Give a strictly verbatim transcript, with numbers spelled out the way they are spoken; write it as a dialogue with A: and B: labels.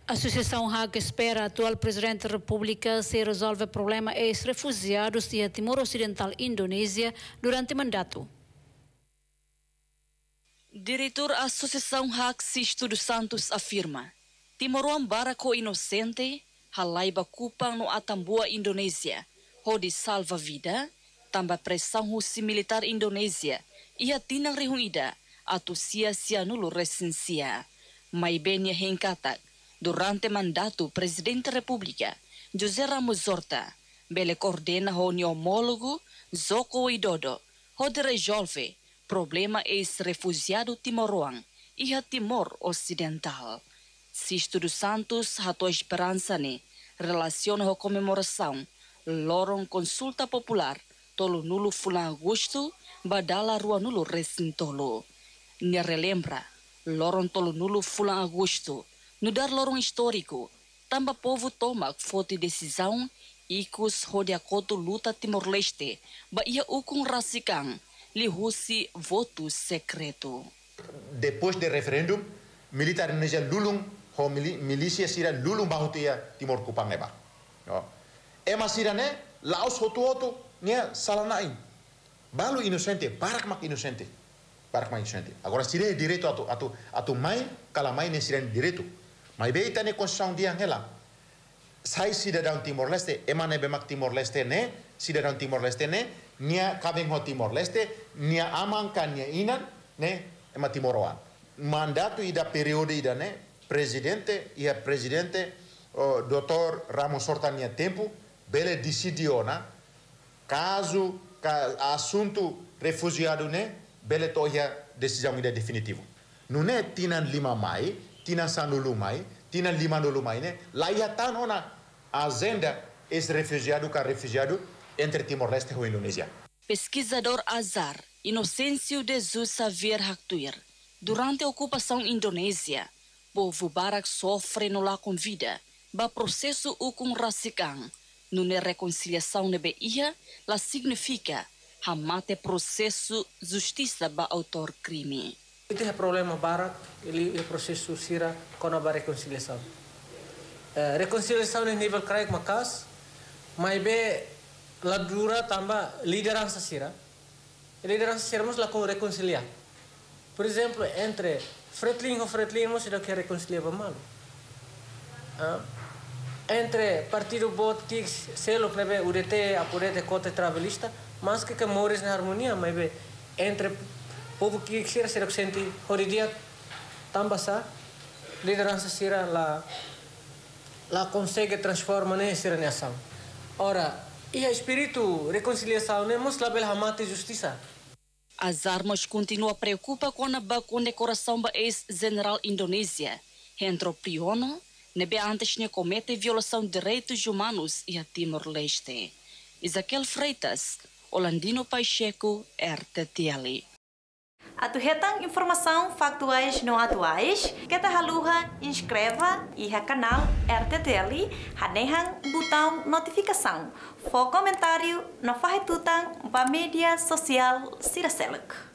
A: A Associação Hague espera a atual Presidente da República se resolve o problema ex-refugiados de Timor Ocidental, Indonésia, durante o mandato.
B: Diretor da Associação Hague Sisto dos Santos afirma: Timor barako inocente, halaiba kupang no Atambua, Indonésia, hodi salva vida, tambah pressão husi militar Indonésia, ia tinang rehuida, atu sia-sia nulu resensia. Mai benya hengkatak, durante mandato Presidente da República, José Ramos Horta, bele coordena honi homólogo Joko Widodo, hode resolve problema ex-refugiado timoroang, iha Timor Ocidental. Sisto dos Santos hato esperança ne, relaciona a comemoração, lorong consulta popular, tolo nulo fulan agosto, badala rua nulo recintolo. Ne relembra, lorong tolo nulo fulan agosto, no dar lorong histórico, tamba povo toma foto decisão, icos rode acordo luta Timor-Leste, ba ia ukung rasikang, li husi voto secreto.
C: Depois do referendum, militar Indonesia lulung, ho milícia sira lulung bahutia Timor Kupang eba. Ema sira ne, laos hotu hotu, nia salanain. Balu inocente, barak mak inocente. Barak mak inocente. Agora sira é direito atu atu atu mai, kala mai ne sira direito. Mas beita ne constituição dia hela. Sai cidadão Timor-Leste, emane bemak Timor-Leste ne, cidadão Timor-Leste ne, nia kabeng ho Timor-Leste, nia amankan nia inan, ne, ema Timoroan. Mandato ida periode ida ne, presidente, ia presidente, o doutor Ramos Horta nia tempo, bele decidiu na, caso, ca, assunto refugiado ne, bele toia decisão ida definitivo. Não é tinan lima mai, tinan sanulu mai, tinan lima nulu mai ne, lá ia tá na agenda esse refugiado com refugiado entre Timor-Leste e Indonésia.
B: Pesquisador Azar Inocêncio de Jesus Xavier Haktuir, durante a ocupação indonésia, povo barak sofre no lá com vida, ba processo ukung rasikang, nune reconciliação nebe ia, la significa hamate processo justiça ba autor crime.
D: Itu é problema barak, ele é processo sira com a reconciliação. Uh, reconciliação no nível craik makas, mas be ladura tambah liderança sira. Liderança sira mos lakukan reconciliar. Por exemplo, entre Fretilin e Fretilin mos sudah quer reconciliar malu. Uh, entre partido bot que selo plebe U D T apurete kota travelista, mas que que mores na harmonia, mas be entre povo que sira sira senti horidia tambah sa liderança sira la la consegue transformar nessa nação. Ora, e a espírito reconciliação né mos label hamate justiça.
B: As armas continua preocupa com a ba condecoração ba ex-general Indonésia, Hendro Priyono, nebe antes ne comete violação de direitos humanos e a Timor-Leste. Isaquel Freitas, Olandino Pacheco, R T T L.
E: Atu hetang informação factuais não atuais, kita haluha inscreva e ha canal R T T L, hadehang botão notificação, for comentário, não faz tutang ba mídia social Siraseluk.